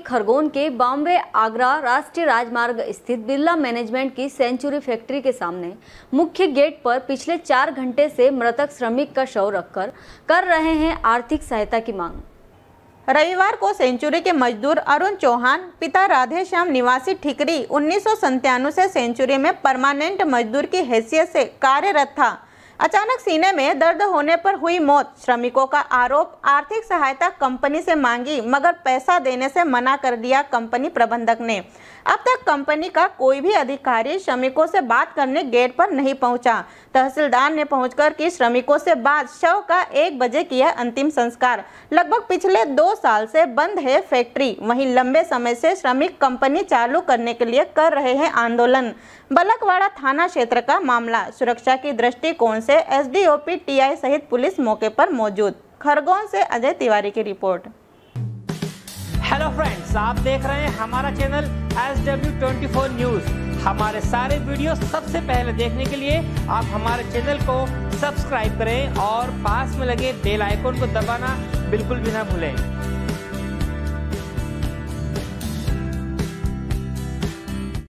खरगोन के बॉम्बे आगरा राष्ट्रीय राजमार्ग स्थित बिरला मैनेजमेंट की सेंचुरी फैक्ट्री के सामने मुख्य गेट पर पिछले 4 घंटे से मृतक श्रमिक का शव रखकर कर रहे हैं आर्थिक सहायता की मांग। रविवार को सेंचुरी के मजदूर अरुण चौहान पिता राधेश्याम निवासी ठिकरी 1997 से सेंचुरी में परमानेंट मजदूर की हैसियत से कार्यरत था। अचानक सीने में दर्द होने पर हुई मौत। श्रमिकों का आरोप, आर्थिक सहायता कंपनी से मांगी मगर पैसा देने से मना कर दिया कंपनी प्रबंधक ने। अब तक कंपनी का कोई भी अधिकारी श्रमिकों से बात करने गेट पर नहीं पहुंचा। तहसीलदार ने पहुंचकर की श्रमिकों से बात। शव का 1 बजे किया अंतिम संस्कार। लगभग पिछले 2 साल से बंद है फैक्ट्री। वहीं लंबे समय से श्रमिक कंपनी चालू करने के लिए कर रहे हैं आंदोलन। बलकवाड़ा थाना क्षेत्र का मामला। सुरक्षा की दृष्टिकोण से एसडीओपी टीआई सहित पुलिस मौके पर मौजूद। खरगोन से अजय तिवारी की रिपोर्ट। हेलो फ्रेंड्स, आप देख रहे हैं हमारा चैनल SW24 न्यूज। हमारे सारे वीडियो सबसे पहले देखने के लिए आप हमारे चैनल को सब्सक्राइब करें और पास में लगे बेल आइकन को दबाना बिल्कुल भी ना भूलें।